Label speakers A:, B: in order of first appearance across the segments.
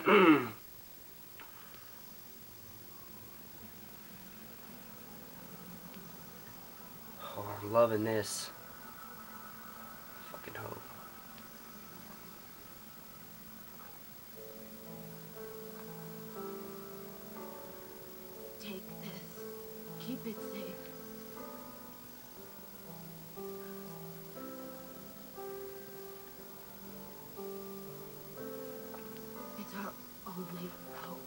A: Oh, I'm loving this. Fucking hope.
B: Take this. Keep it safe. It's our only hope.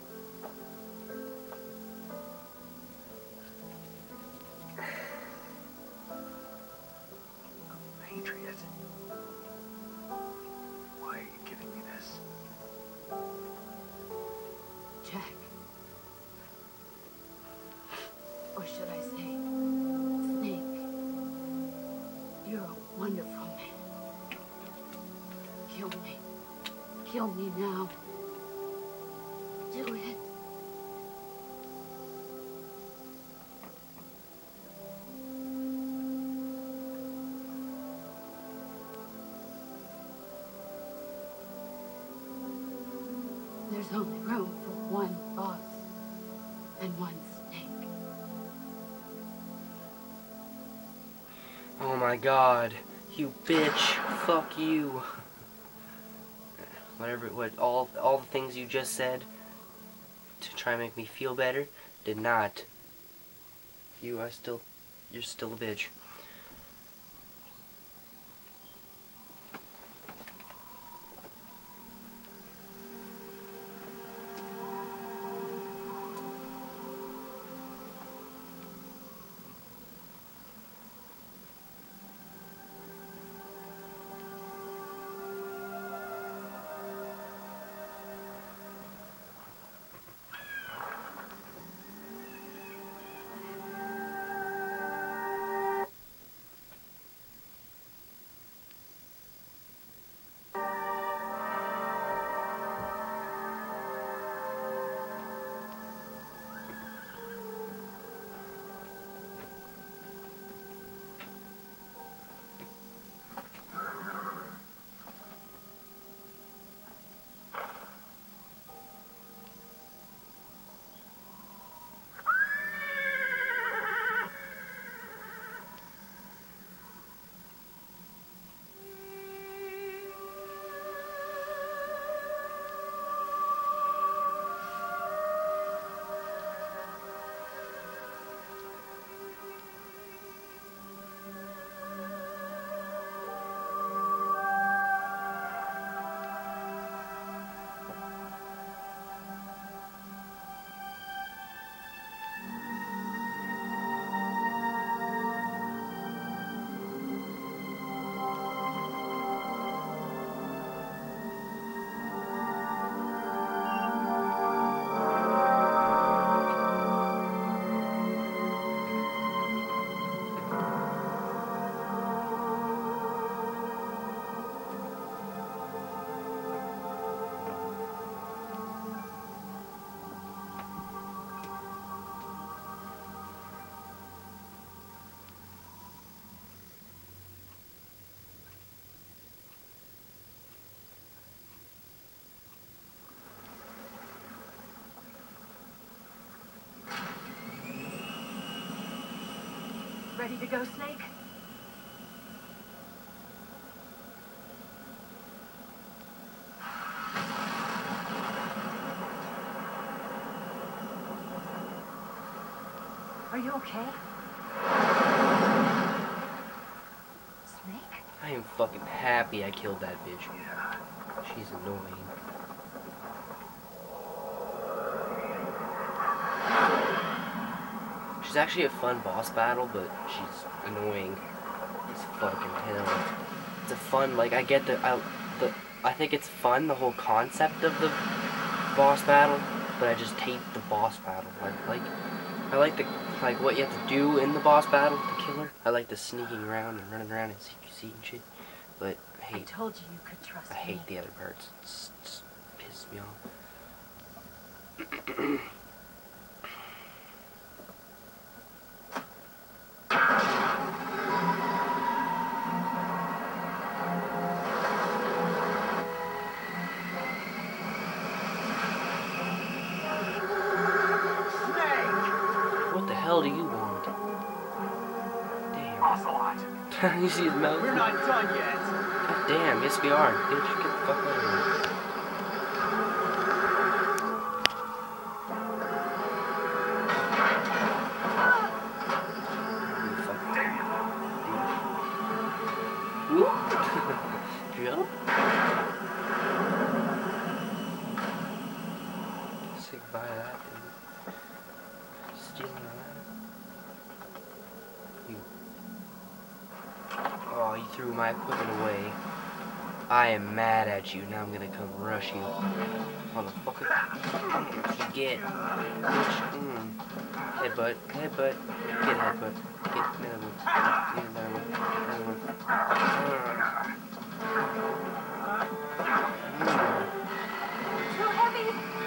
C: Adrian, why are you giving me this?
B: Jack. Or should I say, Snake. You're a wonderful man. Kill me. Kill me now. Do it. There's only room for one boss and one snake.
A: Oh my god. You bitch. Fuck you. All the things you just said to try and make me feel better did not. You're still a bitch.
B: Ready to go, Snake? Are you okay? Snake?
A: I am fucking happy I killed that bitch.
C: Yeah.
A: She's annoying. She's actually a fun boss battle, but she's annoying as fucking hell. It's a fun, like, I get I think it's fun, the whole concept of the boss battle, but I just hate the boss battle. I like what you have to do in the boss battle to kill her. I like the sneaking around and running around and CQC and shit, but
B: I told you you could trust me.
A: I hate the other parts. It's pisses me off. hell do you want? Damn.
C: Ocelot.
A: You see his mouth?
C: We're not done yet.
A: God damn, yes we are. Bitch, get the fuck out of here. You fuck. Whoop. Jump. Say goodbye to that, dude. Stealing that. You. Oh, you threw my equipment away. I am mad at you. Now I'm gonna come rush you. Motherfucker. Get. Bitch. Headbutt. Headbutt. Get headbutt. Get another one. Get another one. Another one.
B: Too heavy.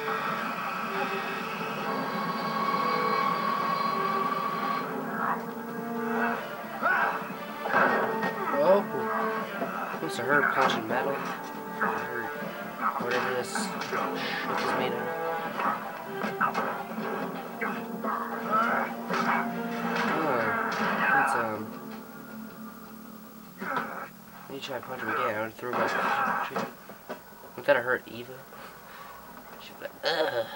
A: Oh. Must have hurt punching metal. It hurt. Whatever this shit is made of. Let me try to punch him again. I would throw my shit. Would that have hurt Eva? She'd be like, ugh.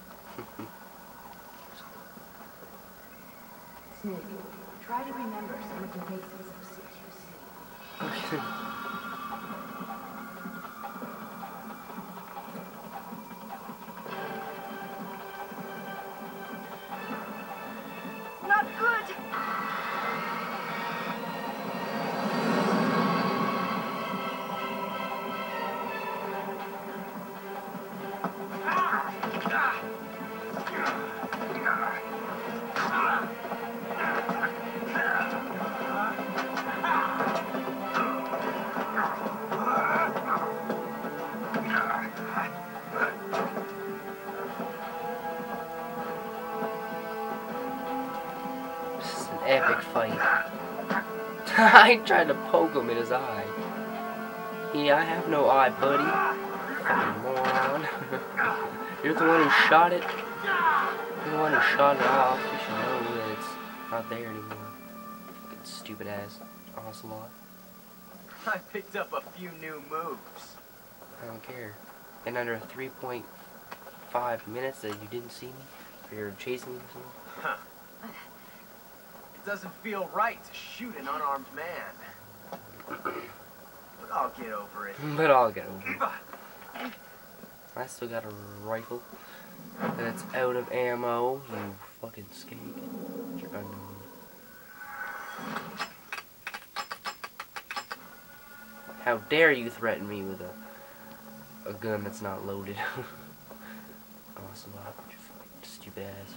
B: Snake, try to remember some of the basics of CQC. Not good.
A: This is an epic fight. I tried to poke him in his eye. Yeah, I have no eye, buddy. Fucking moron. You're the one who shot it. You're the one who shot it off. You should know that it's not there anymore. Fucking stupid ass Ocelot.
C: I picked up a few new moves.
A: I don't care. In under 3.5 minutes that you didn't see me, or you're chasing me or something.
C: Huh. It doesn't feel right to shoot an unarmed man. But I'll get over it.
A: But I'll get over it. I still got a rifle that's out of ammo, you fucking skank. Get your gun down. How dare you threaten me with a gun that's not loaded? Awesome, you fucking stupid ass.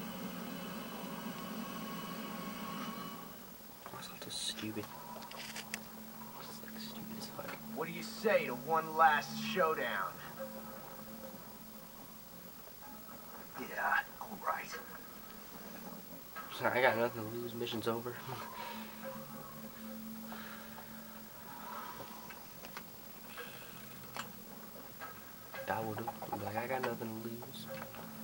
A: That's so stupid. It's like stupid as fuck.
C: What do you say to one last showdown? Yeah, all right.
A: Sorry, I got nothing to lose. Mission's over. I will do. Like, I got nothing to lose.